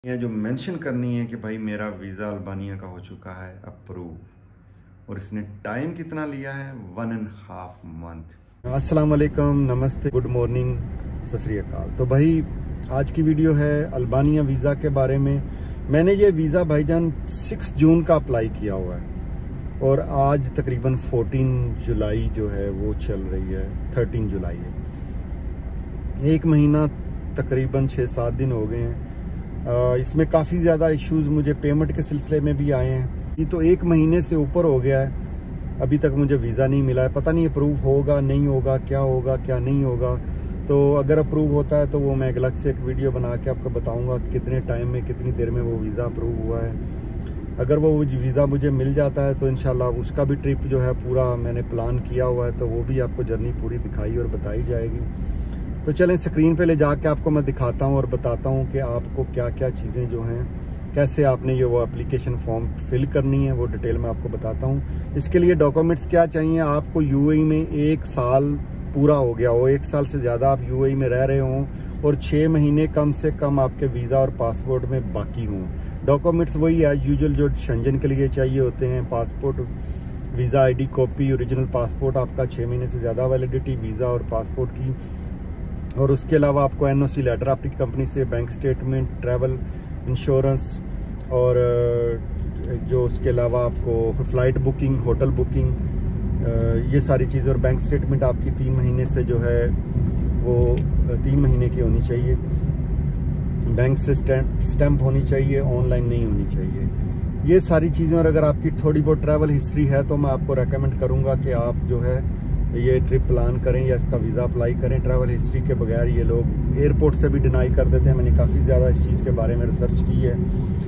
ये जो मेंशन करनी है कि भाई मेरा वीज़ा अल्बानिया का हो चुका है अप्रूव, और इसने टाइम कितना लिया है, 1.5 मंथ। अस्सलाम वालेकुम, नमस्ते, गुड मॉर्निंग, सत श्री अकाल। तो भाई आज की वीडियो है अल्बानिया वीज़ा के बारे में। मैंने ये वीज़ा भाईजान 6 जून का अप्लाई किया हुआ है और आज तकरीबन 14 जुलाई जो है वो चल रही है, 13 जुलाई है। एक महीना तकरीबन 6-7 दिन हो गए हैं। इसमें काफ़ी ज़्यादा इश्यूज़ मुझे पेमेंट के सिलसिले में भी आए हैं। ये तो 1 महीने से ऊपर हो गया है, अभी तक मुझे वीज़ा नहीं मिला है। पता नहीं अप्रूव होगा नहीं होगा, क्या नहीं होगा। तो अगर अप्रूव होता है तो वो मैं अलग से एक वीडियो बना के आपको बताऊंगा कितने टाइम में, कितनी देर में वो वीज़ा अप्रूव हुआ है। अगर वो वीज़ा मुझे मिल जाता है तो इंशाल्लाह उसका भी ट्रिप जो है पूरा मैंने प्लान किया हुआ है, तो वो भी आपको जर्नी पूरी दिखाई और बताई जाएगी। तो चलें स्क्रीन पे ले जाके आपको मैं दिखाता हूँ और बताता हूँ कि आपको क्या क्या चीज़ें जो हैं, कैसे आपने ये वो एप्लीकेशन फॉर्म फिल करनी है, वो डिटेल में आपको बताता हूँ। इसके लिए डॉक्यूमेंट्स क्या चाहिए आपको। यूएई में 1 साल पूरा हो गया हो, 1 साल से ज़्यादा आप यूएई में रह रहे हों और 6 महीने कम से कम आपके वीज़ा और पासपोर्ट में बाकी हों। डॉक्यूमेंट्स वही एज यूजुअल जो शेंजन के लिए चाहिए होते हैं, passport, visa ID copy, original passport आपका 6 महीने से ज़्यादा वैलिडिटी वीज़ा और पासपोर्ट की, और उसके अलावा आपको NOC लेटर आपकी कंपनी से, बैंक स्टेटमेंट, ट्रैवल इंश्योरेंस, और जो उसके अलावा आपको फ़्लाइट बुकिंग, होटल बुकिंग, ये सारी चीज़ें, और बैंक स्टेटमेंट आपकी 3 महीने से जो है वो 3 महीने की होनी चाहिए। बैंक से स्टैम्प होनी चाहिए, ऑनलाइन नहीं होनी चाहिए, ये सारी चीज़ें। और अगर आपकी थोड़ी बहुत ट्रैवल हिस्ट्री है तो मैं आपको रेकमेंड करूँगा कि आप जो है ये ट्रिप प्लान करें या इसका वीज़ा अप्लाई करें। ट्रैवल हिस्ट्री के बगैर ये लोग एयरपोर्ट से भी डिनाई कर देते हैं। मैंने काफ़ी ज़्यादा इस चीज़ के बारे में रिसर्च की है।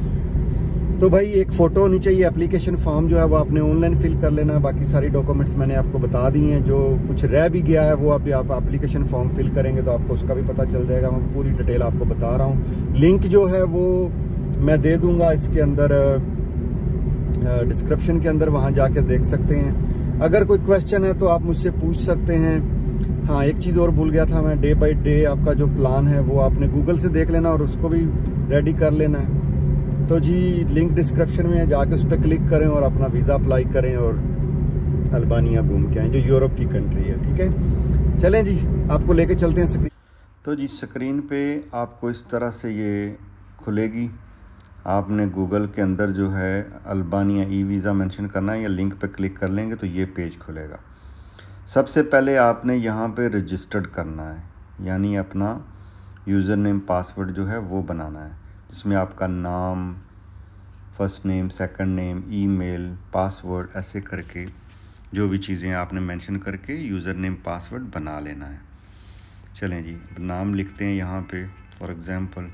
तो भाई एक फ़ोटो होनी चाहिए। एप्लीकेशन फॉर्म जो है वो आपने ऑनलाइन फिल कर लेना है। बाकी सारी डॉक्यूमेंट्स मैंने आपको बता दी हैं। जो कुछ रह भी गया है वो अभी आप एप्लीकेशन फॉर्म फिल करेंगे तो आपको उसका भी पता चल जाएगा। मैं पूरी डिटेल आपको बता रहा हूँ। लिंक जो है वो मैं दे दूँगा इसके अंदर, डिस्क्रिप्शन के अंदर, वहाँ जाके देख सकते हैं। अगर कोई क्वेश्चन है तो आप मुझसे पूछ सकते हैं। हाँ, एक चीज़ और भूल गया था मैं, डे बाय डे आपका जो प्लान है वो आपने गूगल से देख लेना और उसको भी रेडी कर लेना है। तो जी लिंक डिस्क्रिप्शन में है, जाके उस पर क्लिक करें और अपना वीज़ा अप्लाई करें और अल्बानिया घूम के आएँ, जो यूरोप की कंट्री है। ठीक है, चलें जी आपको लेके चलते हैं स्क्रीन। तो जी स्क्रीन पे आपको इस तरह से ये खुलेगी। आपने गूगल के अंदर जो है अल्बानिया वीज़ा मेंशन करना है या लिंक पे क्लिक कर लेंगे तो ये पेज खुलेगा। सबसे पहले आपने यहाँ पे रजिस्टर्ड करना है, यानी अपना यूज़र नेम पासवर्ड जो है वो बनाना है, जिसमें आपका नाम, first name, second name, email, password, ऐसे करके जो भी चीज़ें आपने मेंशन करके यूज़र नेम पासवर्ड बना लेना है। चलें जी नाम लिखते हैं यहाँ पे। फॉर एग्ज़ाम्पल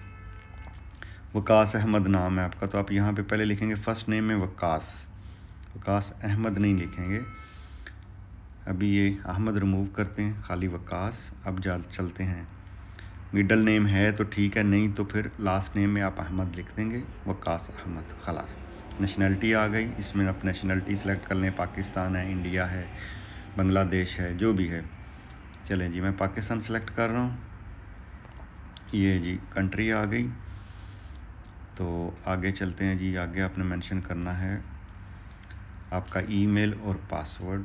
वकास अहमद नाम है आपका, तो आप यहाँ पे पहले लिखेंगे फर्स्ट नेम में वकास अहमद नहीं लिखेंगे। अभी ये अहमद रिमूव करते हैं, खाली वकास। अब चलते हैं, मिडल नेम है तो ठीक है, नहीं तो फिर लास्ट नेम में आप अहमद लिख देंगे, वकास अहमद, खलास। नेशनलिटी आ गई, इसमें आप नेशनलिटी सेलेक्ट कर लें, पाकिस्तान है, इंडिया है, बांग्लादेश है, जो भी है। चलें जी मैं पाकिस्तान सेलेक्ट कर रहा हूँ। ये जी कंट्री आ गई। तो आगे चलते हैं जी। आगे आपने मेंशन करना है आपका ईमेल और पासवर्ड।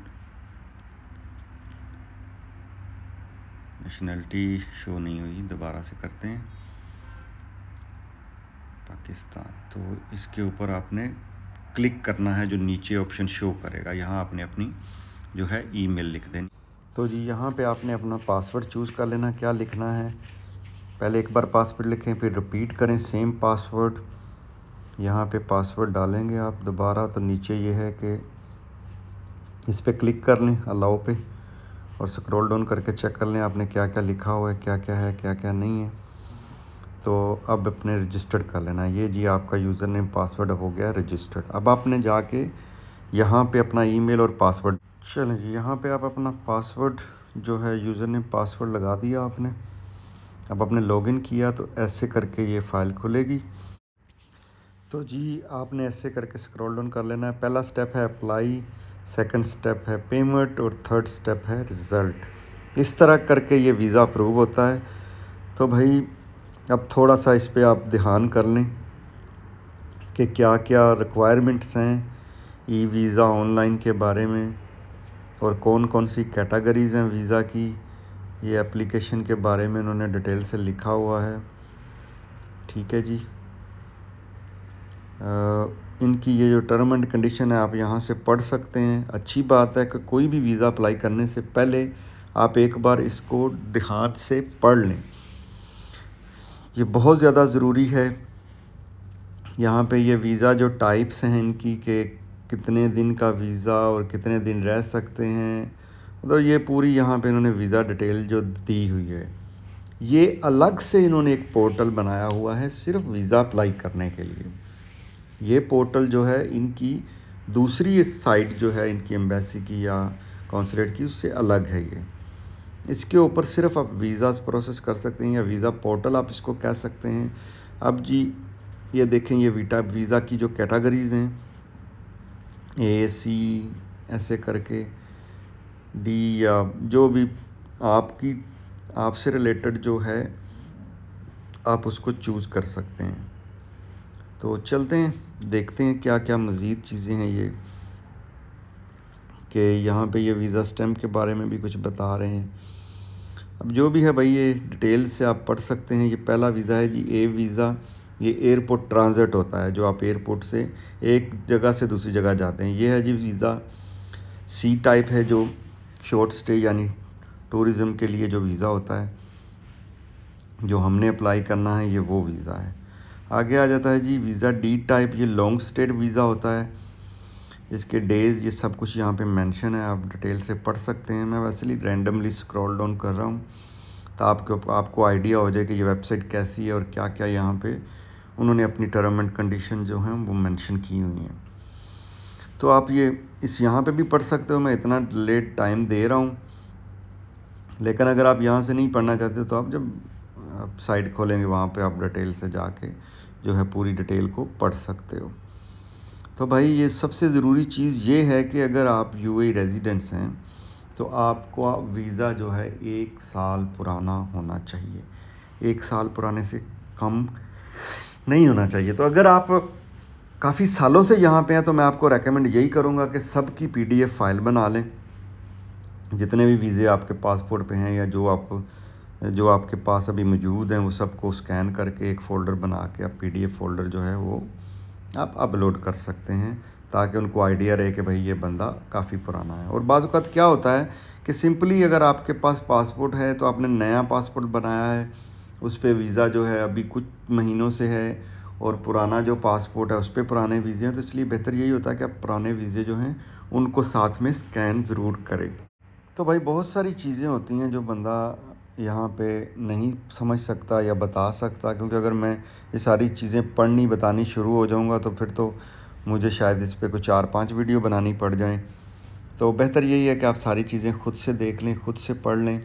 नेशनलिटी शो नहीं हुई, दोबारा से करते हैं, पाकिस्तान। तो इसके ऊपर आपने क्लिक करना है, जो नीचे ऑप्शन शो करेगा, यहाँ आपने अपनी जो है ईमेल लिख देनी। तो जी यहाँ पे आपने अपना पासवर्ड चूज़ कर लेना, क्या लिखना है। पहले एक बार पासवर्ड लिखें, फिर रिपीट करें सेम पासवर्ड। यहाँ पे पासवर्ड डालेंगे आप दोबारा, तो नीचे ये है कि इस पर क्लिक कर लें अलाउ पे, और स्क्रॉल डाउन करके चेक कर लें आपने क्या क्या लिखा हुआ है, क्या क्या है, क्या क्या नहीं है। तो अब अपने रजिस्टर्ड कर लेना है। ये जी आपका यूज़र नेम पासवर्ड हो गया रजिस्टर्ड। अब आपने जाके यहाँ पे अपना ईमेल और पासवर्ड, चलें जी यहाँ पे आप अपना पासवर्ड जो है, यूज़र नेम पासवर्ड लगा दिया आपने। अब आपने लॉगिन किया तो ऐसे करके ये फ़ाइल खुलेगी। तो जी आपने ऐसे करके स्क्रॉल डाउन कर लेना है। पहला स्टेप है अप्लाई, सेकंड स्टेप है पेमेंट, और थर्ड स्टेप है रिज़ल्ट। इस तरह करके ये वीज़ा अप्रूव होता है। तो भाई अब थोड़ा सा इस पे आप ध्यान कर लें कि क्या क्या रिक्वायरमेंट्स हैं ई वीज़ा ऑनलाइन के बारे में और कौन कौन सी कैटेगरीज़ हैं वीज़ा की। ये एप्लीकेशन के बारे में उन्होंने डिटेल से लिखा हुआ है। ठीक है जी। इनकी ये जो टर्म एंड कंडीशन है आप यहाँ से पढ़ सकते हैं। अच्छी बात है कि कोई भी वीज़ा अप्लाई करने से पहले आप एक बार इसको ध्यान से पढ़ लें, ये बहुत ज़्यादा ज़रूरी है। यहाँ पे ये वीज़ा जो टाइप्स हैं इनकी के कितने दिन का वीज़ा और कितने दिन रह सकते हैं, मतलब ये पूरी यहाँ पे इन्होंने वीज़ा डिटेल जो दी हुई है। ये अलग से इन्होंने एक पोर्टल बनाया हुआ है सिर्फ वीज़ा अप्लाई करने के लिए। ये पोर्टल जो है इनकी दूसरी साइट जो है इनकी एम्बेसी की या कॉन्सुलेट की उससे अलग है। ये इसके ऊपर सिर्फ आप वीज़ास प्रोसेस कर सकते हैं या वीज़ा पोर्टल आप इसको कह सकते हैं। अब जी ये देखें, ये वीज़ा की जो कैटेगरीज़ हैं ए सी ऐसे करके डी या जो भी आपसे रिलेटेड जो है आप उसको चूज़ कर सकते हैं। तो चलते हैं देखते हैं क्या क्या मज़ीद चीज़ें हैं ये, कि यहाँ पे ये वीज़ा स्टैम्प के बारे में भी कुछ बता रहे हैं। अब जो भी है भाई ये डिटेल से आप पढ़ सकते हैं। ये पहला वीज़ा है जी ए वीज़ा। ये एयरपोर्ट ट्रांजिट होता है, जो आप एयरपोर्ट से एक जगह से दूसरी जगह जाते हैं। ये है जी वीज़ा सी टाइप है, जो शॉर्ट स्टे यानी टूरिज़म के लिए जो वीज़ा होता है जो हमने अप्लाई करना है, ये वो वीज़ा है। आगे आ जाता है जी वीज़ा डी टाइप। ये लॉन्ग स्टे वीज़ा होता है, इसके डेज़ ये सब कुछ यहाँ पे मेंशन है, आप डिटेल से पढ़ सकते हैं। मैं वैसे ही रैंडमली स्क्रॉल डाउन कर रहा हूँ तो आपको आइडिया हो जाए कि ये वेबसाइट कैसी है और क्या क्या यहाँ पे उन्होंने अपनी टर्म एंड कंडीशन जो हैं वो मेंशन की हुई हैं। तो आप ये इस यहाँ पे भी पढ़ सकते हो। मैं इतना लेट टाइम दे रहा हूँ, लेकिन अगर आप यहाँ से नहीं पढ़ना चाहते तो आप जब आप साइट खोलेंगे वहाँ पे आप डिटेल से जाके जो है पूरी डिटेल को पढ़ सकते हो। तो भाई ये सबसे ज़रूरी चीज़ ये है कि अगर आप यूएई रेजिडेंट्स हैं तो आपको वीज़ा जो है 1 साल पुराना होना चाहिए, 1 साल पुराने से कम नहीं होना चाहिए। तो अगर आप काफ़ी सालों से यहाँ पे हैं तो मैं आपको रेकमेंड यही करूँगा कि सब की PDF फ़ाइल बना लें, जितने भी वीज़े आपके पासपोर्ट पे हैं या जो आपके पास अभी मौजूद हैं वो सबको स्कैन करके एक फ़ोल्डर बना के आप PDF फ़ोल्डर जो है वो आप अपलोड कर सकते हैं, ताकि उनको आइडिया रहे कि भाई ये बंदा काफ़ी पुराना है। और बाज़ वक़्त क्या होता है कि सिंपली अगर आपके पास पासपोर्ट है तो आपने नया पासपोर्ट बनाया है, उस पर वीज़ा जो है अभी कुछ महीनों से है और पुराना जो पासपोर्ट है उस पर पुराने वीज़े हैं, तो इसलिए बेहतर यही होता है कि आप पुराने वीज़े जो हैं उनको साथ में स्कैन ज़रूर करें। तो भाई बहुत सारी चीज़ें होती हैं जो बंदा यहाँ पे नहीं समझ सकता या बता सकता, क्योंकि अगर मैं ये सारी चीज़ें पढ़नी बतानी शुरू हो जाऊँगा तो फिर तो मुझे शायद इस पे कुछ 4-5 वीडियो बनानी पड़ जाएं। तो बेहतर यही है कि आप सारी चीज़ें खुद से देख लें, खुद से पढ़ लें।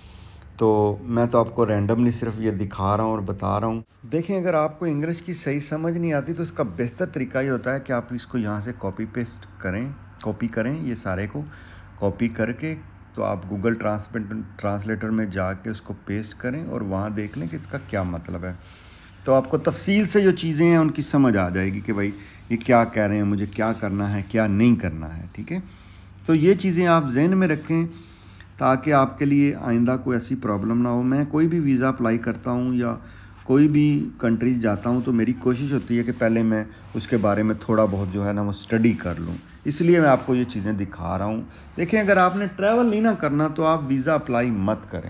तो मैं तो आपको रैंडमली सिर्फ ये दिखा रहा हूँ और बता रहा हूँ। देखें, अगर आपको इंग्लिश की सही समझ नहीं आती तो इसका बेहतर तरीका ये होता है कि आप इसको यहाँ से कॉपी करें, ये सारे को कॉपी करके तो आप गूगल ट्रांसलेटर में जाके उसको पेस्ट करें और वहाँ देख लें कि इसका क्या मतलब है। तो आपको तफसील से जो चीज़ें हैं उनकी समझ आ जाएगी कि भाई ये क्या कह रहे हैं, मुझे क्या करना है, क्या नहीं करना है। ठीक है, तो ये चीज़ें आप जहन में रखें ताकि आपके लिए आइंदा कोई ऐसी प्रॉब्लम ना हो। मैं कोई भी वीज़ा अप्लाई करता हूँ या कोई भी कंट्रीज जाता हूँ तो मेरी कोशिश होती है कि पहले मैं उसके बारे में थोड़ा बहुत जो है ना वो स्टडी कर लूँ, इसलिए मैं आपको ये चीज़ें दिखा रहा हूँ। देखें, अगर आपने ट्रैवल नहीं ना करना तो आप वीज़ा अप्लाई मत करें।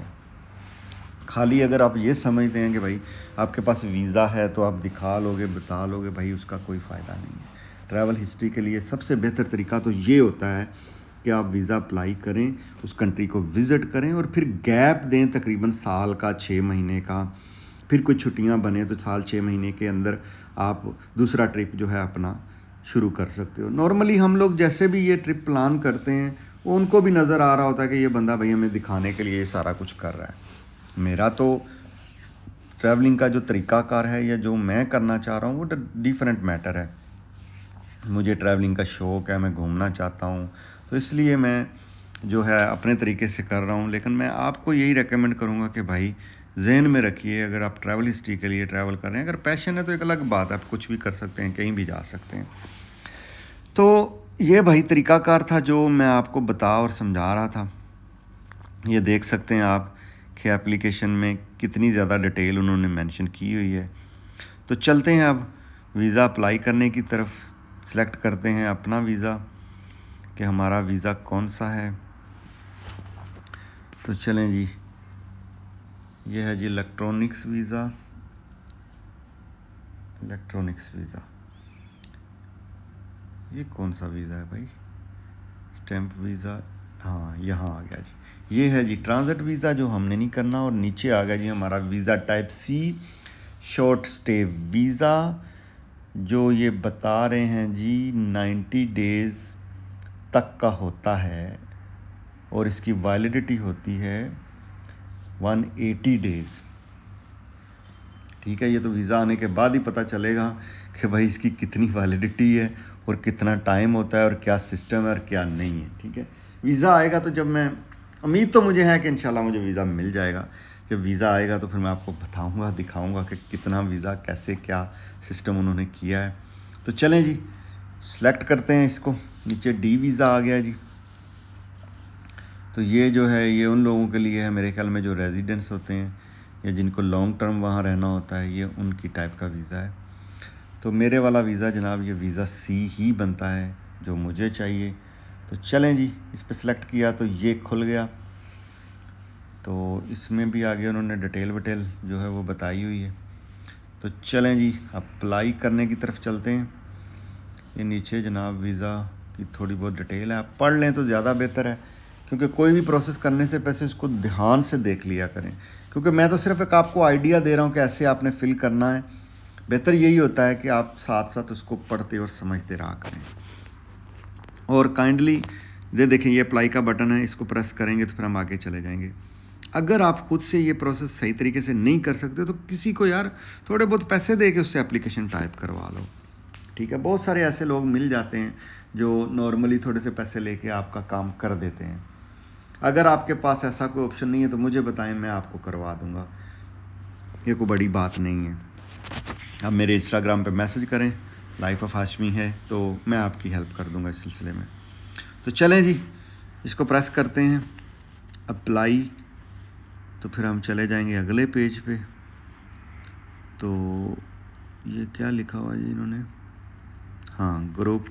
खाली अगर आप ये समझते हैं कि भाई आपके पास वीज़ा है तो आप दिखा लोगे, बता लोगे, भाई उसका कोई फ़ायदा नहीं है। ट्रैवल हिस्ट्री के लिए सबसे बेहतर तरीका तो ये होता है कि आप वीज़ा अप्लाई करें, उस कंट्री को विज़िट करें और फिर गैप दें तकरीबन साल का, 6 महीने का। फिर कुछ छुट्टियां बने तो साल 6 महीने के अंदर आप दूसरा ट्रिप जो है अपना शुरू कर सकते हो। नॉर्मली हम लोग जैसे भी ये ट्रिप प्लान करते हैं वो उनको भी नज़र आ रहा होता है कि ये बंदा भाई हमें दिखाने के लिए ये सारा कुछ कर रहा है। मेरा तो ट्रैवलिंग का जो तरीक़ाकार है या जो मैं करना चाह रहा हूँ वो डिफरेंट मैटर है। मुझे ट्रैवलिंग का शौक़ है, मैं घूमना चाहता हूँ, तो इसलिए मैं जो है अपने तरीके से कर रहा हूँ। लेकिन मैं आपको यही रेकमेंड करूँगा कि भाई जहन में रखिए। अगर आप ट्रैवल हिस्ट्री के लिए ट्रैवल कर रहे हैं, अगर पैशन है तो एक अलग बात है, आप कुछ भी कर सकते हैं, कहीं भी जा सकते हैं। तो ये भाई तरीक़ाकार था जो मैं आपको बता और समझा रहा था। ये देख सकते हैं आप कि एप्लीकेशन में कितनी ज़्यादा डिटेल उन्होंने मेंशन की हुई है। तो चलते हैं अब वीज़ा अप्लाई करने की तरफ। सेलेक्ट करते हैं अपना वीज़ा कि हमारा वीज़ा कौन सा है। तो चलें जी, ये है जी इलेक्ट्रॉनिक्स वीज़ा। ये कौन सा वीज़ा है भाई? स्टैम्प वीज़ा, हाँ यहाँ आ गया जी। ये है जी ट्रांजिट वीज़ा जो हमने नहीं करना। और नीचे आ गया जी हमारा visa type C, short stay visa, जो ये बता रहे हैं जी 90 डेज़ तक का होता है और इसकी वैलिडिटी होती है 180 डेज़। ठीक है, ये तो वीज़ा आने के बाद ही पता चलेगा कि भाई इसकी कितनी वैलिडिटी है और कितना टाइम होता है और क्या सिस्टम है और क्या नहीं है। ठीक है, वीज़ा आएगा तो जब मैं, उम्मीद तो मुझे है कि इंशाल्लाह मुझे वीज़ा मिल जाएगा। जब वीज़ा आएगा तो फिर मैं आपको बताऊंगा, दिखाऊंगा कि कितना वीज़ा, कैसे क्या सिस्टम उन्होंने किया है। तो चलें जी, सेलेक्ट करते हैं इसको। नीचे डी वीज़ा आ गया जी। तो ये जो है ये उन लोगों के लिए है मेरे ख्याल में जो रेजिडेंट्स होते हैं या जिनको लॉन्ग टर्म वहाँ रहना होता है, ये उनकी टाइप का वीज़ा है। तो मेरे वाला वीज़ा जनाब ये वीज़ा सी ही बनता है जो मुझे चाहिए। तो चलें जी, इस पर सेलेक्ट किया तो ये खुल गया। तो इसमें भी आगे उन्होंने डिटेल वटेल जो है वो बताई हुई है। तो चलें जी, अप्लाई करने की तरफ चलते हैं। ये नीचे जनाब वीज़ा की थोड़ी बहुत डिटेल है, आप पढ़ लें तो ज़्यादा बेहतर है, क्योंकि कोई भी प्रोसेस करने से पहले इसको ध्यान से देख लिया करें। क्योंकि मैं तो सिर्फ एक आपको आइडिया दे रहा हूँ कि ऐसे आपने फ़िल करना है। बेहतर यही होता है कि आप साथ साथ उसको पढ़ते और समझते रहा करें। और काइंडली ये देखें, ये अप्लाई का बटन है, इसको प्रेस करेंगे तो फिर हम आगे चले जाएंगे। अगर आप खुद से ये प्रोसेस सही तरीके से नहीं कर सकते तो किसी को यार थोड़े बहुत पैसे दे के उससे एप्लीकेशन टाइप करवा लो। ठीक है, बहुत सारे ऐसे लोग मिल जाते हैं जो नॉर्मली थोड़े से पैसे लेके आपका काम कर देते हैं। अगर आपके पास ऐसा कोई ऑप्शन नहीं है तो मुझे बताएं, मैं आपको करवा दूंगा, ये कोई बड़ी बात नहीं है। आप मेरे इंस्टाग्राम पे मैसेज करें, लाइफ ऑफ हाशमी है, तो मैं आपकी हेल्प कर दूंगा इस सिलसिले में। तो चलें जी, इसको प्रेस करते हैं अप्लाई। तो फिर हम चले जाएंगे अगले पेज पे। तो ये क्या लिखा हुआ है जी इन्होंने, हाँ ग्रुप।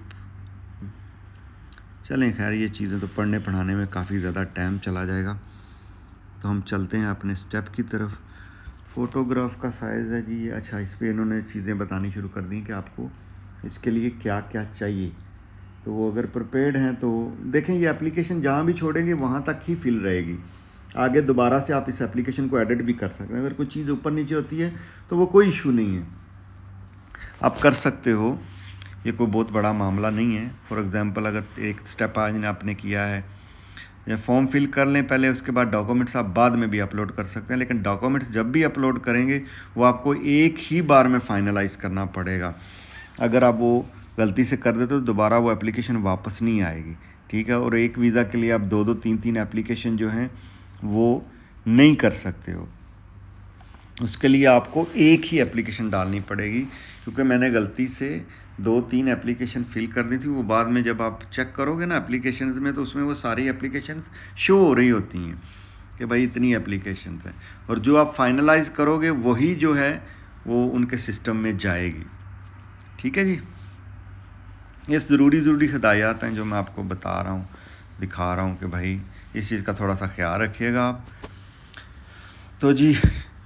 चलें खैर, ये चीज़ें तो पढ़ने पढ़ाने में काफ़ी ज़्यादा टाइम चला जाएगा। तो हम चलते हैं अपने स्टेप की तरफ। फ़ोटोग्राफ का साइज़ है जी, अच्छा इस पर इन्होंने चीज़ें बतानी शुरू कर दी कि आपको इसके लिए क्या क्या चाहिए। तो वो अगर प्रिपेयर्ड हैं तो देखें, ये एप्लीकेशन जहाँ भी छोड़ेंगे वहाँ तक ही फिल रहेगी। आगे दोबारा से आप इस एप्लीकेशन को एडिट भी कर सकते हैं। अगर कोई चीज़ ऊपर नीचे होती है तो वो कोई इशू नहीं है, आप कर सकते हो, ये कोई बहुत बड़ा मामला नहीं है। फॉर एग्ज़ाम्पल अगर एक स्टेप आज आपने किया है, या फॉर्म फिल कर लें पहले, उसके बाद डॉक्यूमेंट्स आप बाद में भी अपलोड कर सकते हैं। लेकिन डॉक्यूमेंट्स जब भी अपलोड करेंगे वो आपको एक ही बार में फाइनलाइज़ करना पड़ेगा। अगर आप वो गलती से कर देते तो दोबारा वो एप्लीकेशन वापस नहीं आएगी। ठीक है, और एक वीज़ा के लिए आप 2-2, 3-3 एप्लीकेशन जो हैं वो नहीं कर सकते हो। उसके लिए आपको एक ही एप्लीकेशन डालनी पड़ेगी, क्योंकि मैंने गलती से 2-3 एप्लीकेशन फिल कर दी थी। वो बाद में जब आप चेक करोगे ना एप्लीकेशंस में, तो उसमें वो सारी एप्लीकेशंस शो हो रही होती हैं कि भाई इतनी एप्लीकेशंस हैं, और जो आप फाइनलाइज़ करोगे वही जो है वो उनके सिस्टम में जाएगी। ठीक है जी, ये ज़रूरी हिदायत हैं जो मैं आपको बता रहा हूँ, दिखा रहा हूँ कि भाई इस चीज़ का थोड़ा सा ख्याल रखिएगा आप। तो जी,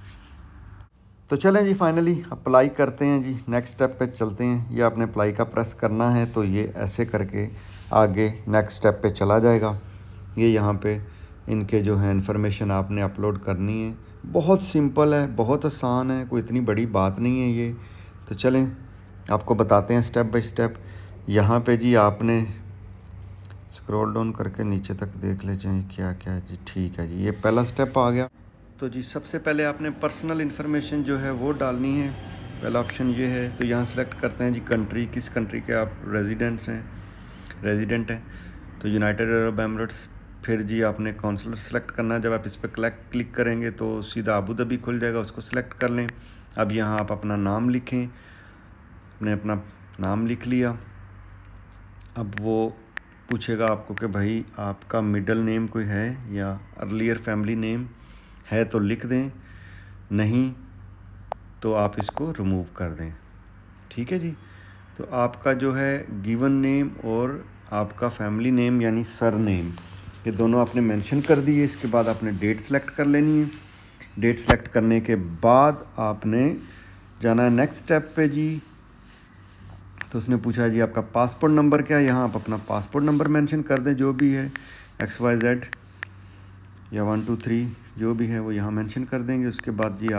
तो चलें जी, फाइनली अप्लाई करते हैं जी, नेक्स्ट स्टेप पे चलते हैं। ये आपने अप्लाई का प्रेस करना है तो ये ऐसे करके आगे नेक्स्ट स्टेप पे चला जाएगा। ये यहाँ पे इनके जो है इन्फॉर्मेशन आपने अपलोड करनी है। बहुत सिंपल है, बहुत आसान है, कोई इतनी बड़ी बात नहीं है ये। तो चलें आपको बताते हैं स्टेप बाय स्टेप। यहाँ पे जी आपने स्क्रॉल डाउन करके नीचे तक देख ले जाए क्या क्या है जी। ठीक है जी, ये पहला स्टेप आ गया। तो जी सबसे पहले आपने पर्सनल इन्फॉर्मेशन जो है वो डालनी है। पहला ऑप्शन ये है, तो यहाँ सेलेक्ट करते हैं जी कंट्री, किस कंट्री के आप रेजिडेंट हैं। तो यूनाइटेड अरब एमिरेट्स फिर जी आपने कौंसलर सेलेक्ट करना है। जब आप इस पर क्लिक करेंगे तो सीधा अबू धाबी खुल जाएगा, उसको सेलेक्ट कर लें। अब यहाँ आप अपना नाम लिखें। आपने अपना नाम लिख लिया। अब वो पूछेगा आपको कि भाई आपका मिडल नेम कोई है या अर्लियर फैमिली नेम है तो लिख दें, नहीं तो आप इसको रिमूव कर दें। ठीक है जी। तो आपका जो है गिवन नेम और आपका फैमिली नेम यानी सर नेम, ये दोनों आपने मेंशन कर दिए। इसके बाद आपने डेट सेलेक्ट कर लेनी है। डेट सेलेक्ट करने के बाद आपने जाना है नेक्स्ट स्टेप पे जी। तो उसने पूछा जी आपका पासपोर्ट नंबर क्या है। यहाँ आप अपना पासपोर्ट नंबर मेंशन कर दें, जो भी है XYZ या 1 2 3 जो भी है वो यहाँ मेंशन कर देंगे। उसके बाद जी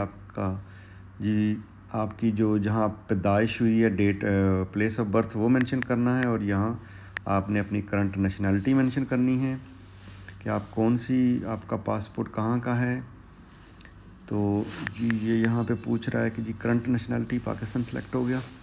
आपकी जो जहाँ पैदाइश हुई है डेट प्लेस ऑफ बर्थ वो मेंशन करना है। और यहाँ आपने अपनी करंट नेशनैलिटी मेंशन करनी है कि आप कौन सी, आपका पासपोर्ट कहाँ का है। तो जी ये यहाँ पे पूछ रहा है कि जी करंट नेशनैलिटी पाकिस्तान सेलेक्ट हो गया।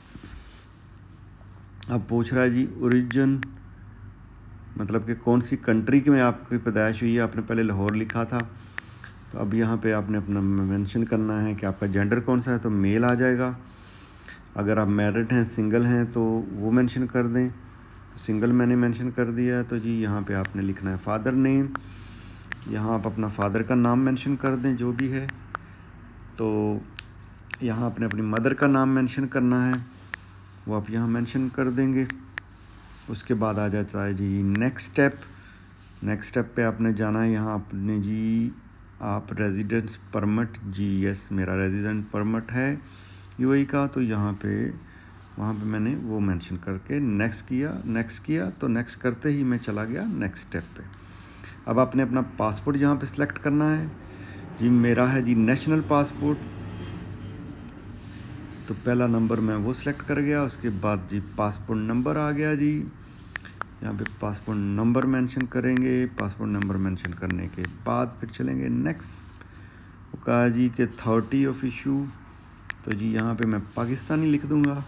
अब पूछ रहा है जी ओरिजिन, मतलब कि कौन सी कंट्री में आपकी पैदाइश हुई है। आपने पहले लाहौर लिखा था, तो अब यहाँ पे आपने अपना मेंशन करना है कि आपका जेंडर कौन सा है, तो मेल आ जाएगा। अगर आप मैरिड हैं, सिंगल हैं तो वो मेंशन कर दें। तो सिंगल मैंने मेंशन कर दिया। तो जी यहाँ पे आपने लिखना है फादर नेम। यहाँ आप अपना फादर का नाम मेंशन कर दें जो भी है। तो यहाँ आपने अपनी मदर का नाम मेंशन करना है, वो आप यहाँ मेंशन कर देंगे। उसके बाद आ जाता है जी नेक्स्ट स्टेप। नेक्स्ट स्टेप पे आपने जाना है। यहाँ आपने जी आप रेजिडेंस परमिट, जी यस मेरा रेजिडेंट परमिट है यूएई का, तो यहाँ पे वहाँ पे मैंने वो मेंशन करके नेक्स्ट किया। तो नेक्स्ट करते ही मैं चला गया नेक्स्ट स्टेप पे। अब आपने अपना पासपोर्ट यहाँ पे सिलेक्ट करना है। जी मेरा है जी नेशनल पासपोर्ट, तो पहला नंबर मैं वो सिलेक्ट कर गया। उसके बाद जी पासपोर्ट नंबर आ गया जी। यहाँ पे पासपोर्ट नंबर मेंशन करेंगे। पासपोर्ट नंबर मेंशन करने के बाद फिर चलेंगे नेक्स्ट। वो कहा जी कि 30 ऑफ इशू, तो जी यहाँ पे मैं पाकिस्तानी लिख दूँगा।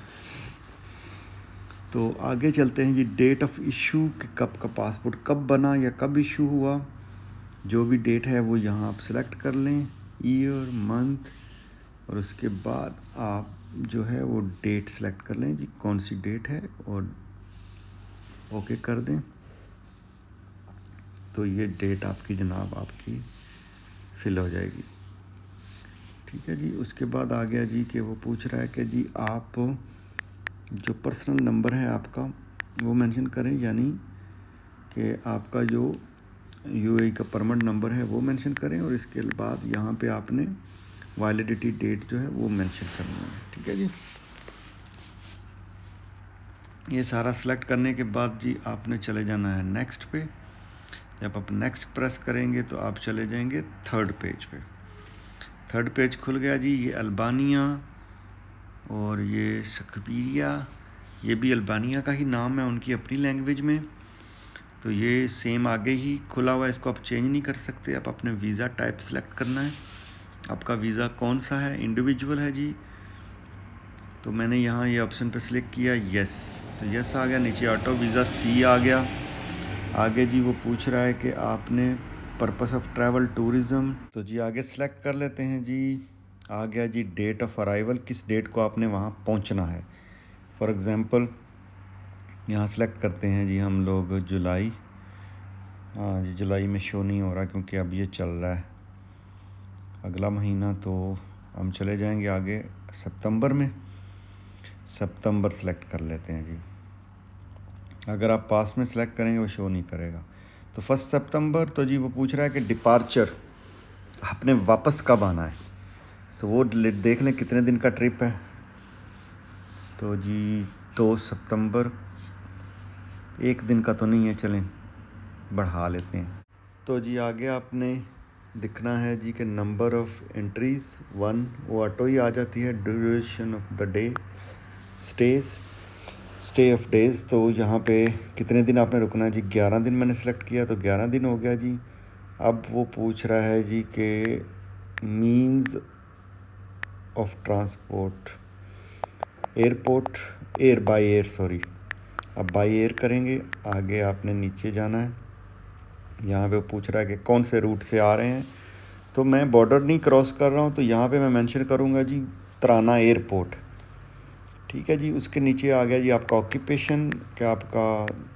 तो आगे चलते हैं जी डेट ऑफ इशू कि कब का पासपोर्ट कब बना या कब इशू हुआ। जो भी डेट है वो यहाँ आप सिलेक्ट कर लें, ईयर मंथ, और उसके बाद आप जो है वो डेट सेलेक्ट कर लें जी कौन सी डेट है और ओके कर दें। तो ये डेट आपकी जनाब आपकी फिल हो जाएगी। ठीक है जी। उसके बाद आ गया जी कि वो पूछ रहा है कि जी आप जो पर्सनल नंबर है आपका वो मेंशन करें, यानी कि आपका जो यूएई का परमानेंट नंबर है वो मेंशन करें। और इसके बाद यहाँ पे आपने वैलिडिटी डेट जो है वो मेंशन करना है। ठीक है जी। ये सारा सेलेक्ट करने के बाद जी आपने चले जाना है नेक्स्ट पे। जब आप नेक्स्ट प्रेस करेंगे तो आप चले जाएंगे थर्ड पेज पे। थर्ड पेज खुल गया जी। ये अल्बानिया और ये सकबीरिया, ये भी अल्बानिया का ही नाम है उनकी अपनी लैंग्वेज में। तो ये सेम आगे ही खुला हुआ है, इसको आप चेंज नहीं कर सकते। आप अपने वीज़ा टाइप सेलेक्ट करना है, आपका वीज़ा कौन सा है, इंडिविजुअल है जी। तो मैंने यहाँ ये ऑप्शन पे क्लिक किया, यस, तो यस आ गया। नीचे ऑटो वीज़ा सी आ गया। आगे जी वो पूछ रहा है कि आपने पर्पस ऑफ ट्रैवल टूरिज़्म, तो जी आगे सेलेक्ट कर लेते हैं जी। आ गया जी डेट ऑफ अराइवल, किस डेट को आपने वहाँ पहुँचना है। फॉर एग्ज़ाम्पल यहाँ सेलेक्ट करते हैं जी हम लोग जुलाई। हाँ जी जुलाई में शो नहीं हो रहा क्योंकि अब ये चल रहा है अगला महीना, तो हम चले जाएंगे आगे सितंबर में। सितंबर सेलेक्ट कर लेते हैं जी। अगर आप पास में सेलेक्ट करेंगे वो शो नहीं करेगा। तो 1 सितंबर। तो जी वो पूछ रहा है कि डिपार्चर आपने वापस कब आना है, तो वो देख लें कितने दिन का ट्रिप है। तो जी 2 सितंबर, एक दिन का तो नहीं है, चलें बढ़ा लेते हैं। तो जी आगे आपने दिखना है जी कि नंबर ऑफ़ एंट्रीज़ 1, वो ऑटो ही आ जाती है। Duration of the day, stay of days, तो यहाँ पे कितने दिन आपने रुकना है जी। 11 दिन मैंने सेलेक्ट किया, तो 11 दिन हो गया जी। अब वो पूछ रहा है जी कि means of transport, airport, by air, sorry, अब बाय एयर करेंगे। आगे आपने नीचे जाना है। यहाँ पे पूछ रहा है कि कौन से रूट से आ रहे हैं, तो मैं बॉर्डर नहीं क्रॉस कर रहा हूँ, तो यहाँ पे मैं मेंशन करूँगा जी त्राना एयरपोर्ट। ठीक है जी। उसके नीचे आ गया जी आपका ऑक्यूपेशन, क्या आपका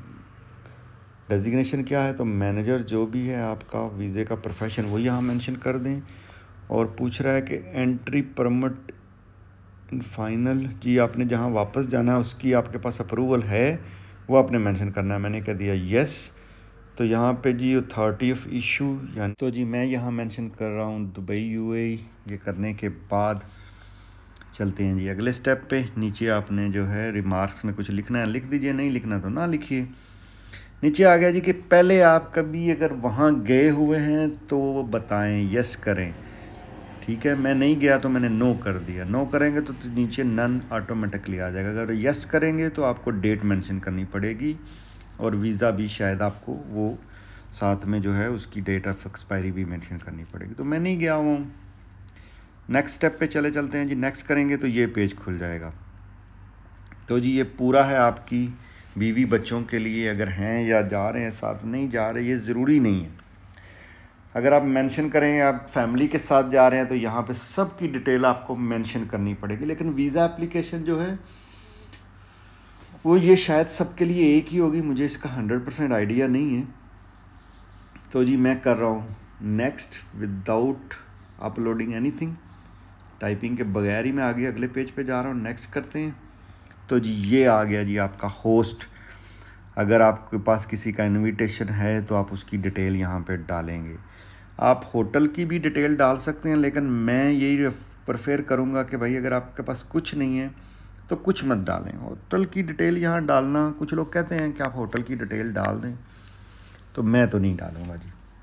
डेजिग्नेशन क्या है, तो मैनेजर जो भी है आपका, वीज़े का प्रोफेशन वो यहाँ मेंशन कर दें। और पूछ रहा है कि एंट्री परमिट इन फाइनल, जी आपने जहाँ वापस जाना है उसकी आपके पास अप्रूवल है, वो आपने मेंशन करना है। मैंने कह दिया यस। तो यहाँ पे जी अथॉरिटी ऑफ इशू, यानी तो जी मैं यहाँ मेंशन कर रहा हूँ दुबई यूएई। ये करने के बाद चलते हैं जी अगले स्टेप पे। नीचे आपने जो है रिमार्क्स में कुछ लिखना है लिख दीजिए, नहीं लिखना तो ना लिखिए। नीचे आ गया जी कि पहले आप कभी अगर वहाँ गए हुए हैं तो वो बताएं, यस करें। ठीक है, मैं नहीं गया तो मैंने नो कर दिया। नो करेंगे तो नीचे नन ऑटोमेटिकली आ जाएगा। अगर यस करेंगे तो आपको डेट मेंशन करनी पड़ेगी, और वीज़ा भी शायद आपको वो साथ में जो है उसकी डेट ऑफ एक्सपायरी भी मेंशन करनी पड़ेगी। तो मैं नहीं गया हूँ। नेक्स्ट स्टेप पे चलते हैं जी। नेक्स्ट करेंगे तो ये पेज खुल जाएगा। तो जी ये पूरा है आपकी बीवी बच्चों के लिए, अगर हैं या जा रहे हैं साथ, नहीं जा रहे ये ज़रूरी नहीं है। अगर आप मेंशन करें आप फैमिली के साथ जा रहे हैं तो यहाँ पे सब की डिटेल आपको मेंशन करनी पड़ेगी। लेकिन वीज़ा एप्लीकेशन जो है वो ये शायद सबके लिए एक ही होगी, मुझे इसका 100% आइडिया नहीं है। तो जी मैं कर रहा हूँ next without uploading anything, typing के बगैर ही मैं आगे अगले पेज पे जा रहा हूँ। नेक्स्ट करते हैं। तो जी ये आ गया जी आपका होस्ट। अगर आपके पास किसी का इनविटेशन है तो आप उसकी डिटेल यहाँ पे डालेंगे। आप होटल की भी डिटेल डाल सकते हैं, लेकिन मैं यही प्रेफर करूँगा कि भाई अगर आपके पास कुछ नहीं है तो कुछ मत डालें। होटल की डिटेल यहाँ डालना, कुछ लोग कहते हैं कि आप होटल की डिटेल डाल दें, तो मैं तो नहीं डालूँगा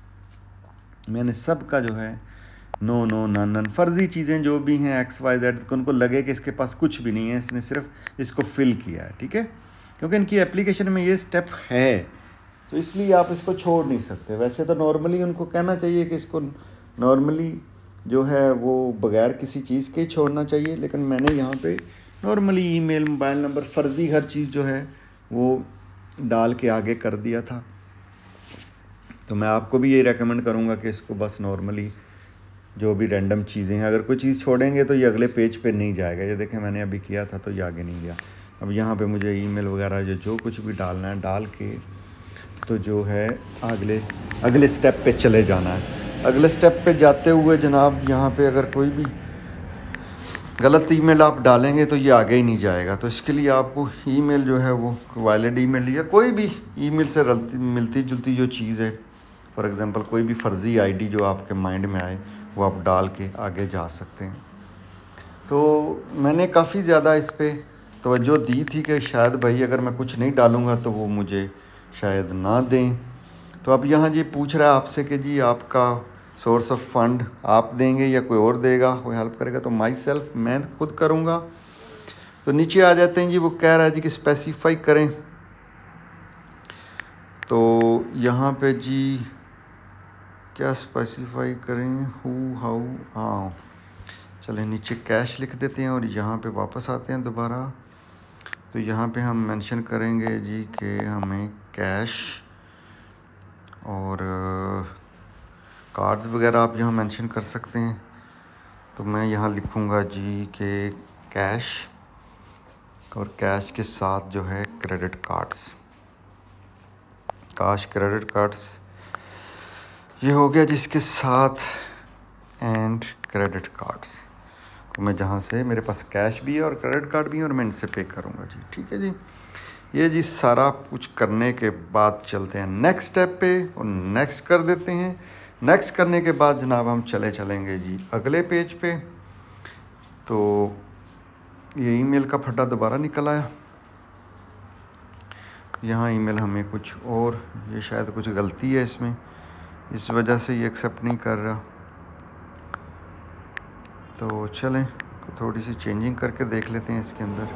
जी। मैंने सब का जो है नो नो नन नन फर्जी चीज़ें जो भी हैं XYZ, उनको लगे कि इसके पास कुछ भी नहीं है, इसने सिर्फ इसको फिल किया है। ठीक है, क्योंकि इनकी एप्लीकेशन में ये स्टेप है, तो इसलिए आप इसको छोड़ नहीं सकते। वैसे तो नॉर्मली उनको कहना चाहिए कि इसको नॉर्मली जो है वो बगैर किसी चीज़ के ही छोड़ना चाहिए, लेकिन मैंने यहाँ पे नॉर्मली ईमेल, मोबाइल नंबर, फ़र्ज़ी हर चीज़ जो है वो डाल के आगे कर दिया था। तो मैं आपको भी यही रेकमेंड करूँगा कि इसको बस नॉर्मली जो भी रैंडम चीज़ें हैं, अगर कोई चीज़ छोड़ेंगे तो ये अगले पेज पे नहीं जाएगा। ये देखें मैंने अभी किया था तो ये आगे नहीं गया। अब यहाँ पे मुझे ईमेल वगैरह जो कुछ भी डालना है डाल के तो जो है अगले स्टेप पे चले जाना है। अगले स्टेप पे जाते हुए जनाब यहाँ पे अगर कोई भी गलत ईमेल आप डालेंगे तो ये आगे ही नहीं जाएगा। तो इसके लिए आपको ईमेल जो है वो वैलिड ईमेल या कोई भी ईमेल से मिलती जुलती जो चीज़ है, फॉर एग्ज़ाम्पल कोई भी फ़र्ज़ी आईडी जो आपके माइंड में आए वो आप डाल के आगे जा सकते हैं। तो मैंने काफ़ी ज़्यादा इस पर तवज्जो दी थी कि शायद भाई अगर मैं कुछ नहीं डालूँगा तो वो मुझे शायद ना दें। तो अब यहाँ जी पूछ रहा है आपसे कि जी आपका सोर्स ऑफ फंड आप देंगे या कोई और देगा, कोई हेल्प करेगा। तो माई सेल्फ, मैं खुद करूँगा। तो नीचे आ जाते हैं जी, वो कह रहा है जी कि स्पेसिफाई करें। तो यहाँ पे जी क्या स्पेसिफाई करें, हु हाउ, हाँ चलें नीचे कैश लिख देते हैं और यहाँ पे वापस आते हैं दोबारा। तो यहाँ पे हम मेंशन करेंगे जी कि हमें कैश और कार्ड्स वगैरह आप यहाँ मेंशन कर सकते हैं। तो मैं यहाँ लिखूँगा जी कि कैश, और कैश के साथ जो है credit cards, cash credit cards ये हो गया जिसके साथ एंड क्रेडिट कार्ड्स। तो मैं जहाँ से मेरे पास कैश भी है और क्रेडिट कार्ड भी है और मैं इनसे पे करूँगा जी। ठीक है जी, ये जी सारा कुछ करने के बाद चलते हैं नेक्स्ट स्टेप पे और नेक्स्ट कर देते हैं। नेक्स्ट करने के बाद जनाब हम चलेंगे जी अगले पेज पे। तो ये ईमेल का फटा दोबारा निकल आया। यहाँ ईमेल हमें कुछ और, ये शायद कुछ गलती है इसमें, इस वजह से ये एक्सेप्ट नहीं कर रहा। तो चलें थोड़ी सी चेंजिंग करके देख लेते हैं इसके अंदर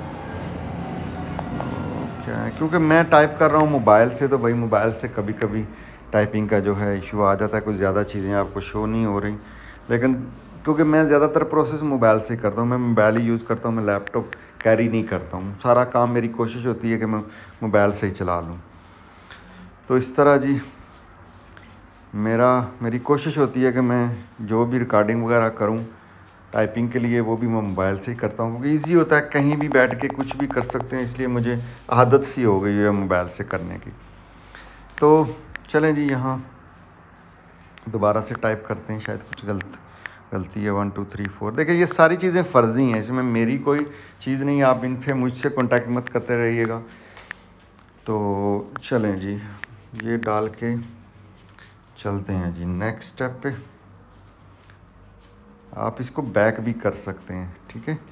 क्या है, क्योंकि मैं टाइप कर रहा हूँ मोबाइल से, तो भाई मोबाइल से कभी कभी टाइपिंग का जो है इशू आ जाता है, कुछ ज़्यादा चीज़ें आपको शो नहीं हो रही। लेकिन क्योंकि मैं ज़्यादातर प्रोसेस मोबाइल से ही करता हूँ, मैं मोबाइल ही यूज़ करता हूँ, मैं लैपटॉप कैरी नहीं करता हूँ। सारा काम मेरी कोशिश होती है कि मैं मोबाइल से ही चला लूँ। तो इस तरह जी मेरी कोशिश होती है कि मैं जो भी रिकॉर्डिंग वगैरह करूं टाइपिंग के लिए वो भी मैं मोबाइल से ही करता हूं, क्योंकि ईजी होता है, कहीं भी बैठ के कुछ भी कर सकते हैं, इसलिए मुझे आदत सी हो गई है मोबाइल से करने की। तो चलें जी, यहाँ दोबारा से टाइप करते हैं, शायद कुछ गलती है। 1 2 3 4। देखिए ये सारी चीज़ें फ़र्ज़ी हैं, इसमें मेरी कोई चीज़ नहीं, आप इन पे मुझसे कांटेक्ट मत करते रहिएगा। तो चलें जी, ये डाल के चलते हैं जी नेक्स्ट स्टेप पे। आप इसको बैक भी कर सकते हैं, ठीक है।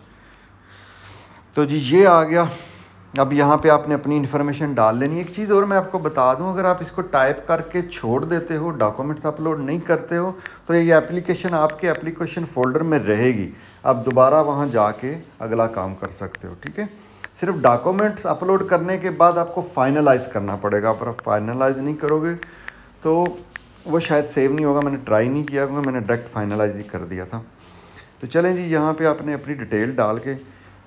तो जी ये आ गया। अब यहाँ पे आपने अपनी इन्फॉर्मेशन डाल लेनी है। एक चीज़ और मैं आपको बता दूँ, अगर आप इसको टाइप करके छोड़ देते हो, डॉक्यूमेंट्स अपलोड नहीं करते हो, तो ये एप्लीकेशन आपके एप्लीकेशन फ़ोल्डर में रहेगी। आप दोबारा वहाँ जाके अगला काम कर सकते हो, ठीक है। सिर्फ डॉक्यूमेंट्स अपलोड करने के बाद आपको फाइनलाइज़ करना पड़ेगा। अगर आप फाइनलाइज़ नहीं करोगे तो वो शायद सेव नहीं होगा। मैंने ट्राई नहीं किया, क्योंकि मैंने डायरेक्ट फाइनलाइज़ ही कर दिया था। तो चलें जी, यहाँ पे आपने अपनी डिटेल डाल के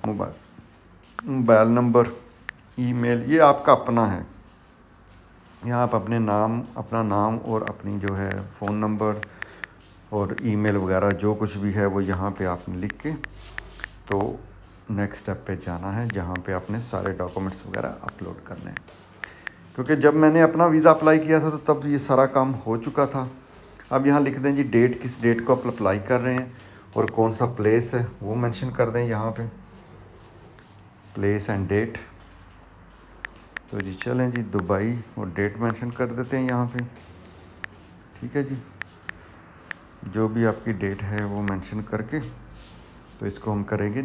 मोबाइल नंबर, ईमेल, ये आपका अपना है। यहाँ आप अपना नाम और अपनी जो है फ़ोन नंबर और ईमेल वगैरह जो कुछ भी है वो यहाँ पे आपने लिख के तो नेक्स्ट स्टेप पे जाना है, जहाँ पे आपने सारे डॉक्यूमेंट्स वगैरह अपलोड करने हैं। क्योंकि जब मैंने अपना वीज़ा अप्लाई किया था तो तब ये सारा काम हो चुका था। अब यहाँ लिख दें जी डेट, किस डेट को आप अप्लाई कर रहे हैं और कौन सा प्लेस है वो मेंशन कर दें यहाँ पे, प्लेस एंड डेट। तो जी चलें जी, दुबई, और डेट मेंशन कर देते हैं यहाँ पे, ठीक है जी। जो भी आपकी डेट है वो मेंशन करके तो इसको हम करेंगे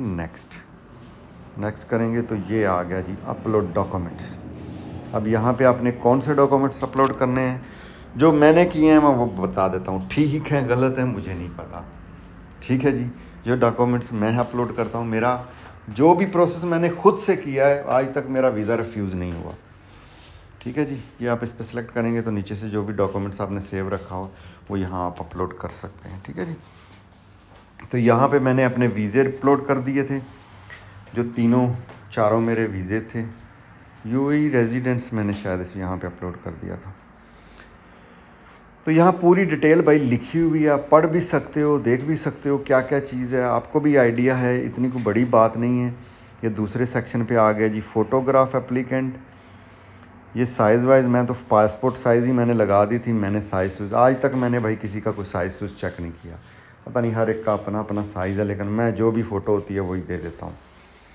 नेक्स्ट करेंगे। तो ये आ गया जी अपलोड डॉक्यूमेंट्स। अब यहाँ पे आपने कौन से डॉक्यूमेंट्स अपलोड करने हैं, जो मैंने किए हैं मैं वो बता देता हूँ। ठीक है गलत है मुझे नहीं पता, ठीक है जी। जो डॉक्यूमेंट्स मैं अपलोड करता हूँ, मेरा जो भी प्रोसेस मैंने खुद से किया है, आज तक मेरा वीज़ा रिफ्यूज़ नहीं हुआ, ठीक है जी। ये आप इस पर सेलेक्ट करेंगे तो नीचे से जो भी डॉक्यूमेंट्स आपने सेव रखा हो वो यहाँ आप अपलोड कर सकते हैं, ठीक है जी। तो यहाँ पे मैंने अपने वीज़े अपलोड कर दिए थे, जो चारों मेरे वीज़े थे। यूएई रेजिडेंट्स मैंने शायद इस यहाँ पे अपलोड कर दिया था। तो यहाँ पूरी डिटेल भाई लिखी हुई है, आप पढ़ भी सकते हो, देख भी सकते हो क्या क्या चीज़ है, आपको भी आइडिया है, इतनी कोई बड़ी बात नहीं है। ये दूसरे सेक्शन पे आ गया जी फ़ोटोग्राफ एप्लीकेंट। ये साइज़ वाइज मैं तो पासपोर्ट साइज़ ही मैंने लगा दी थी। मैंने साइज़ आज तक मैंने भाई किसी का कोई साइज़ चेक नहीं किया, पता नहीं हर एक का अपना अपना साइज़ है, लेकिन मैं जो भी फ़ोटो होती है वही दे देता हूँ।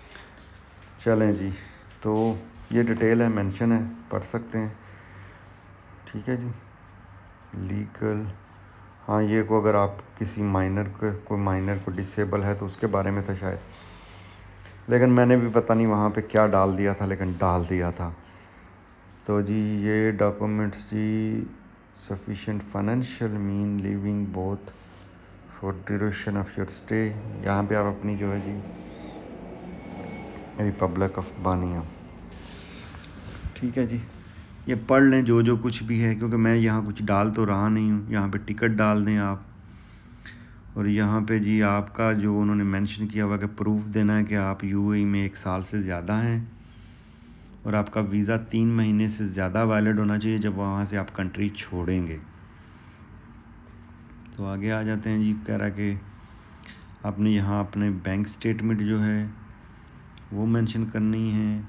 चलें जी, तो ये डिटेल है, मेंशन है, पढ़ सकते हैं, ठीक है जी। लीगल, हाँ ये को अगर आप किसी कोई माइनर को डिसेबल है तो उसके बारे में था शायद, लेकिन मैंने भी पता नहीं वहाँ पे क्या डाल दिया था, लेकिन डाल दिया था। तो जी ये डॉक्यूमेंट्स जी, sufficient financial mean living both for duration of your stay. यहाँ पे आप अपनी जो है जी रिपब्लिक ऑफ बानिया, ठीक है जी। ये पढ़ लें जो जो कुछ भी है, क्योंकि मैं यहाँ कुछ डाल तो रहा नहीं हूँ। यहाँ पे टिकट डाल दें आप, और यहाँ पे जी आपका जो उन्होंने मेंशन किया हुआ कि प्रूफ देना है कि आप यूएई में 1 साल से ज़्यादा हैं और आपका वीज़ा 3 महीने से ज़्यादा वैलिड होना चाहिए जब वहाँ से आप कंट्री छोड़ेंगे। तो आगे आ जाते हैं जी, कह रहा कि आपने यहाँ अपने बैंक स्टेटमेंट जो है वो मेंशन करनी है।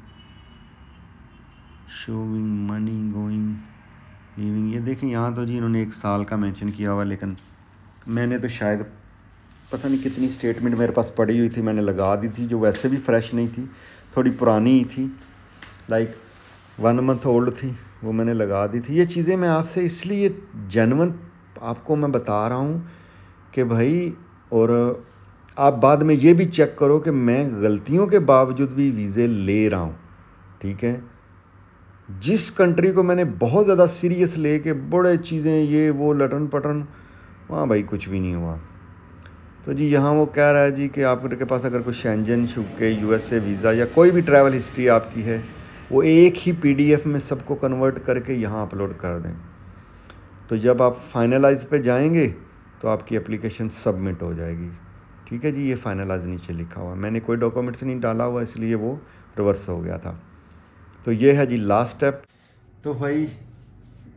शोविंग मनी गोइंग लीविंग, ये देखें यहाँ तो जी इन्होंने 1 साल का मेंशन किया हुआ, लेकिन मैंने तो शायद पता नहीं कितनी स्टेटमेंट मेरे पास पड़ी हुई थी, मैंने लगा दी थी, जो वैसे भी फ्रेश नहीं थी, थोड़ी पुरानी ही थी, लाइक 1 मंथ ओल्ड थी, वो मैंने लगा दी थी। ये चीज़ें मैं आपसे इसलिए जेन्युइन आपको मैं बता रहा हूँ कि भाई, और आप बाद में ये भी चेक करो कि मैं गलतियों के बावजूद भी वीज़े ले रहा हूँ, ठीक है। जिस कंट्री को मैंने बहुत ज़्यादा सीरियस ले के बड़े चीज़ें ये वो लटन पटन, वहाँ भाई कुछ भी नहीं हुआ। तो जी यहाँ वो कह रहा है जी कि आपके पास अगर कोई शेंजन के यूएसए वीज़ा या कोई भी ट्रैवल हिस्ट्री आपकी है, वो एक ही पीडीएफ में सबको कन्वर्ट करके यहाँ अपलोड कर दें। तो जब आप फाइनलाइज पे जाएंगे तो आपकी एप्लीकेशन सबमिट हो जाएगी, ठीक है जी। ये फाइनलाइज नीचे लिखा हुआ है, मैंने कोई डॉक्यूमेंट्स नहीं डाला हुआ इसलिए वो रिवर्स हो गया था। तो ये है जी लास्ट स्टेप। तो भाई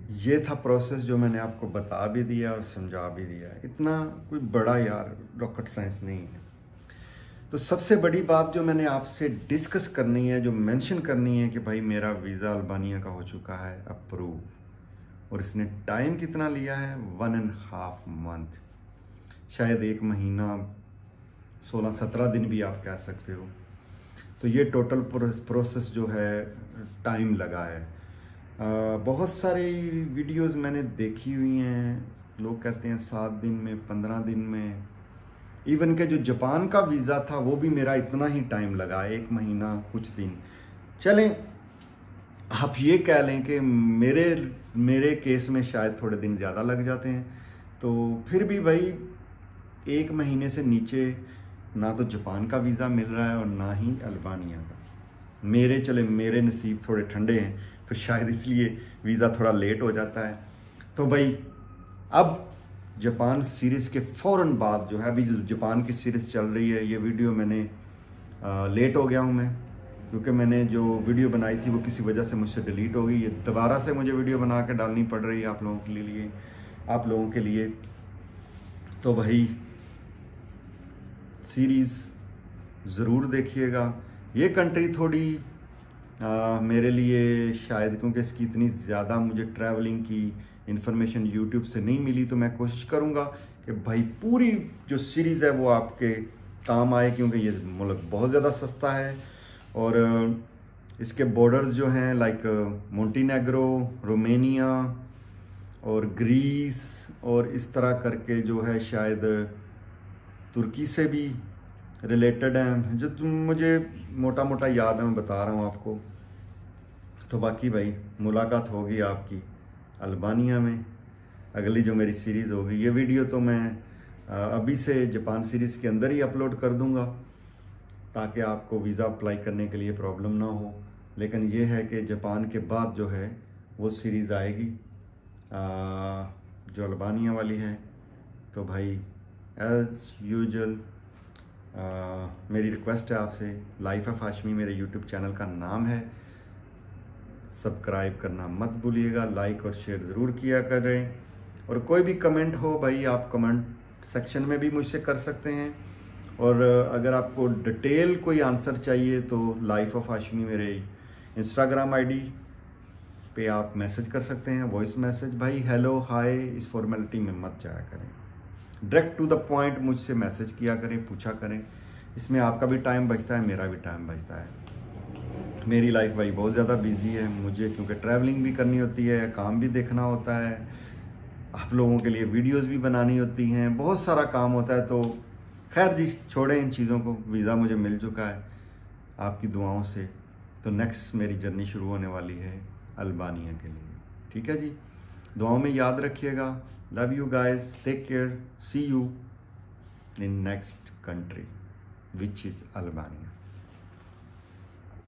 ये था प्रोसेस जो मैंने आपको बता भी दिया और समझा भी दिया। इतना कोई बड़ा यार रॉकेट साइंस नहीं है। तो सबसे बड़ी बात जो मैंने आपसे डिस्कस करनी है, जो मेंशन करनी है कि भाई मेरा वीज़ा अल्बानिया का हो चुका है अप्रूव, और इसने टाइम कितना लिया है, 1.5 मंथ, शायद 1 महीना 16-17 दिन भी आप कह सकते हो। तो ये टोटल प्रोसेस जो है टाइम लगा है। बहुत सारी वीडियोस मैंने देखी हुई हैं, लोग कहते हैं 7 दिन में, 15 दिन में। इवन के जो जापान का वीज़ा था वो भी मेरा इतना ही टाइम लगा, 1 महीना कुछ दिन। चलें आप ये कह लें कि मेरे केस में शायद थोड़े दिन ज़्यादा लग जाते हैं। तो फिर भी भाई 1 महीने से नीचे ना तो जापान का वीज़ा मिल रहा है और ना ही अल्बानिया का। मेरे नसीब थोड़े ठंडे हैं, तो शायद इसलिए वीज़ा थोड़ा लेट हो जाता है। तो भाई अब जापान सीरीज़ के फ़ौरन बाद जो है, अभी जापान की सीरीज़ चल रही है, ये वीडियो मैंने लेट हो गया हूँ मैं, क्योंकि मैंने जो वीडियो बनाई थी वो किसी वजह से मुझसे डिलीट हो गई। ये दोबारा से मुझे वीडियो बना के डालनी पड़ रही है आप लोगों के लिए। तो भाई सीरीज़ ज़रूर देखिएगा। ये कंट्री थोड़ी मेरे लिए शायद, क्योंकि इसकी इतनी ज़्यादा मुझे ट्रैवलिंग की इन्फॉर्मेशन यूट्यूब से नहीं मिली, तो मैं कोशिश करूँगा कि भाई पूरी जो सीरीज़ है वो आपके काम आए, क्योंकि ये मुल्क बहुत ज़्यादा सस्ता है। और इसके बॉर्डर्स जो हैं लाइक मोंटेनेग्रो, रोमानिया और ग्रीस और इस तरह करके जो है शायद तुर्की से भी रिलेटेड हैं, जो मुझे मोटा मोटा याद है, मैं बता रहा हूँ आपको। तो बाकी भाई मुलाकात होगी आपकी अल्बानिया में, अगली जो मेरी सीरीज़ होगी। ये वीडियो तो मैं अभी से जापान सीरीज़ के अंदर ही अपलोड कर दूँगा, ताकि आपको वीज़ा अप्लाई करने के लिए प्रॉब्लम ना हो। लेकिन ये है कि जापान के बाद जो है वो सीरीज़ आएगी जो अल्बानिया वाली है। तो भाई एज़ यूजुअल मेरी रिक्वेस्ट है आपसे, लाइफ ऑफ हाशमी मेरे यूट्यूब चैनल का नाम है, सब्सक्राइब करना मत भूलिएगा, लाइक और शेयर ज़रूर किया करें। और कोई भी कमेंट हो भाई आप कमेंट सेक्शन में भी मुझसे कर सकते हैं। और अगर आपको डिटेल कोई आंसर चाहिए तो लाइफ ऑफ हाशमी मेरे इंस्टाग्राम आईडी पे आप मैसेज कर सकते हैं, वॉइस मैसेज। भाई हेलो हाय इस फॉर्मेलिटी में मत जाया करें, डायरेक्ट टू द पॉइंट मुझसे मैसेज किया करें, पूछा करें। इसमें आपका भी टाइम बचता है, मेरा भी टाइम बचता है। मेरी लाइफ भाई बहुत ज़्यादा बिजी है, मुझे क्योंकि ट्रैवलिंग भी करनी होती है, काम भी देखना होता है, आप लोगों के लिए वीडियोस भी बनानी होती हैं, बहुत सारा काम होता है। तो खैर जी छोड़ें इन चीज़ों को। वीज़ा मुझे मिल चुका है आपकी दुआओं से। तो नेक्स्ट मेरी जर्नी शुरू होने वाली है अल्बानिया के लिए। ठीक है जी, दुआओं में याद रखिएगा। Love you guys, take care, see you in next country which is Albania.